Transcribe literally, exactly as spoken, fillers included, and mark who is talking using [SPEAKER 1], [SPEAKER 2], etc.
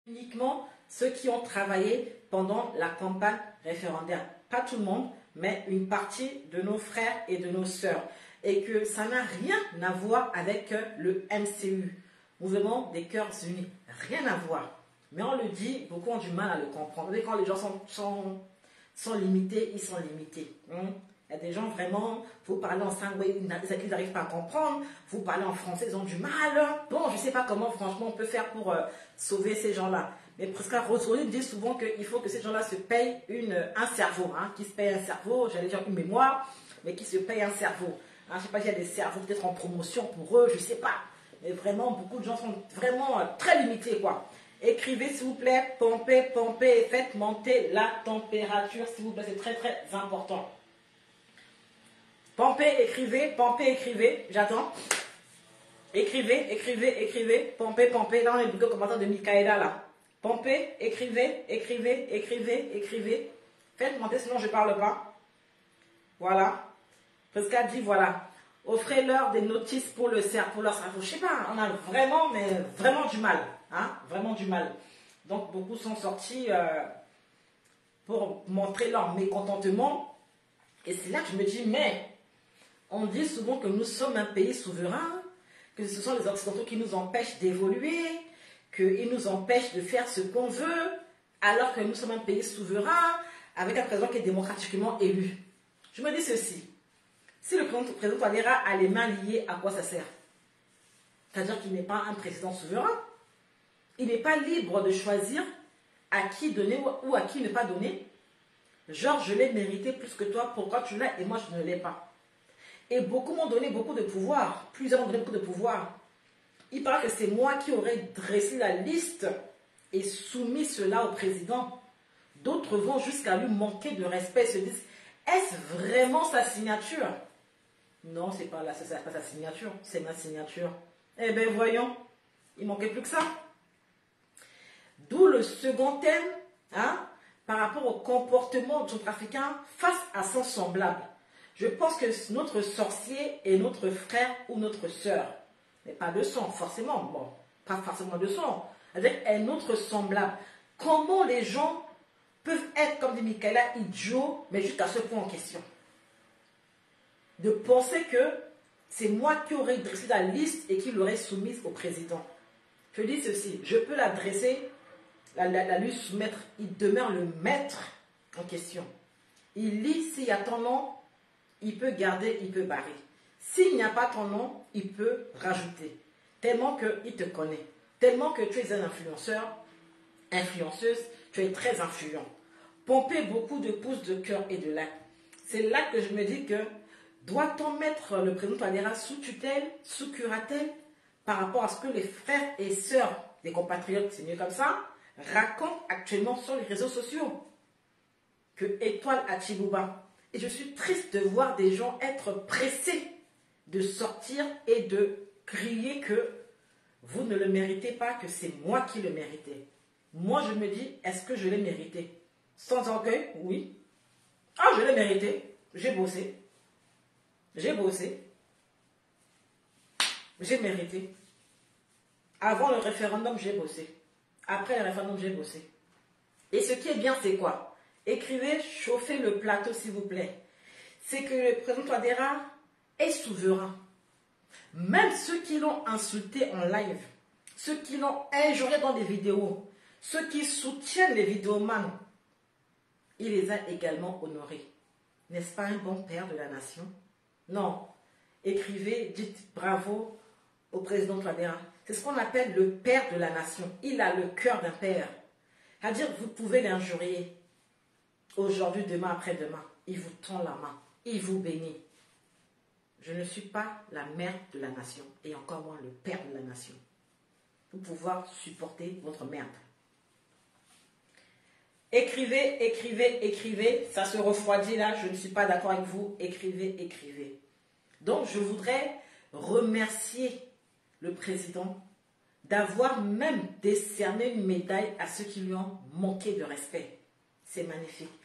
[SPEAKER 1] Uniquement ceux qui ont travaillé pendant la campagne référendaire. Pas tout le monde, mais une partie de nos frères et de nos sœurs. Et que ça n'a rien à voir avec le M C U, Mouvement des Cœurs Unis. Rien à voir. Mais on le dit, beaucoup ont du mal à le comprendre. Et quand les gens sont, sont, sont limités, ils sont limités. Hein? Il y a des gens vraiment, vous parlez en sangue, ils n'arrivent pas à comprendre. Vous parlez en français, ils ont du mal. Bon, je ne sais pas comment, franchement, on peut faire pour euh, sauver ces gens-là. Mais presque Roselyne dit souvent qu'il faut que ces gens-là se payent une, un cerveau. Hein, qui se paye un cerveau, j'allais dire une mémoire, mais qui se paye un cerveau. Hein, je ne sais pas s'il y a des cerveaux peut-être en promotion pour eux, je ne sais pas. Mais vraiment, beaucoup de gens sont vraiment euh, très limités, quoi. Écrivez, s'il vous plaît, pompez, pompez, et faites monter la température, s'il vous plaît, c'est très, très important. Pompez, écrivez, pompez, écrivez, j'attends. Écrivez, écrivez, écrivez, pompez, pompez. Là, on est beaucoup de commentaires de Mikaela, là. Pompez, écrivez, écrivez, écrivez, écrivez. Faites monter, sinon je ne parle pas. Voilà. Parce qu'elle dit, voilà. Offrez-leur des notices pour, le, pour leur cerveau. Je ne sais pas, on a vraiment, mais vraiment du mal. Hein, vraiment du mal. Donc, beaucoup sont sortis euh, pour montrer leur mécontentement. Et c'est là que je me dis, mais on dit souvent que nous sommes un pays souverain, que ce sont les Occidentaux qui nous empêchent d'évoluer, qu'ils nous empêchent de faire ce qu'on veut, alors que nous sommes un pays souverain, avec un président qui est démocratiquement élu. Je me dis ceci. Si le président Touadéra a les mains liées, à quoi ça sert? C'est-à-dire qu'il n'est pas un président souverain. Il n'est pas libre de choisir à qui donner ou à qui ne pas donner. Genre, je l'ai mérité plus que toi, pourquoi tu l'as et moi je ne l'ai pas. Et beaucoup m'ont donné beaucoup de pouvoir. Plusieurs m'ont donné beaucoup de pouvoir. Il paraît que c'est moi qui aurais dressé la liste et soumis cela au président. D'autres vont jusqu'à lui manquer de respect, se disent, est-ce vraiment sa signature? Non, c'est pas là, c'est pas sa signature, c'est ma signature. Eh bien, voyons, il manquait plus que ça. D'où le second thème, hein, par rapport au comportement de son trafiquant face à son semblable. Je pense que notre sorcier est notre frère ou notre sœur. Mais pas de sang, forcément. Bon, pas forcément de sang. C'est-à-dire un autre semblable. Comment les gens peuvent être, comme dit Mikaela, idiots, mais jusqu'à ce point en question. De penser que c'est moi qui aurais dressé la liste et qui l'aurais soumise au président. Je dis ceci, je peux la dresser, la, la, la lui soumettre, il demeure le maître en question. Il lit s'il y a ton nom, il peut garder, il peut barrer. S'il n'y a pas ton nom, il peut rajouter. Tellement qu'il te connaît. Tellement que tu es un influenceur, influenceuse, tu es très influent. Pomper beaucoup de pouces de cœur et de likes. C'est là que je me dis que doit-on mettre le président Touadéra sous tutelle, sous curatelle, par rapport à ce que les frères et sœurs des compatriotes, c'est mieux comme ça, racontent actuellement sur les réseaux sociaux. Que Étoile à Tchibouba. Et je suis triste de voir des gens être pressés de sortir et de crier que vous ne le méritez pas, que c'est moi qui le méritais. Moi, je me dis, est-ce que je l'ai mérité? Sans orgueil, oui. Ah, je l'ai mérité. J'ai bossé. J'ai bossé. J'ai mérité. Avant le référendum, j'ai bossé. Après le référendum, j'ai bossé. Et ce qui est bien, c'est quoi? Écrivez, chauffez le plateau, s'il vous plaît. C'est que le président Touadéra est souverain. Même ceux qui l'ont insulté en live, ceux qui l'ont injurié dans des vidéos, ceux qui soutiennent les vidéomans, il les a également honorés. N'est-ce pas un bon père de la nation? Non. Écrivez, dites bravo au président Touadéra. C'est ce qu'on appelle le père de la nation. Il a le cœur d'un père. C'est-à-dire, vous pouvez l'injurier. Aujourd'hui, demain, après-demain, il vous tend la main, il vous bénit. Je ne suis pas la mère de la nation, et encore moins le père de la nation, pour pouvoir supporter votre merde. Écrivez, écrivez, écrivez, ça se refroidit là, je ne suis pas d'accord avec vous, écrivez, écrivez. Donc, je voudrais remercier le président d'avoir même décerné une médaille à ceux qui lui ont manqué de respect. C'est magnifique.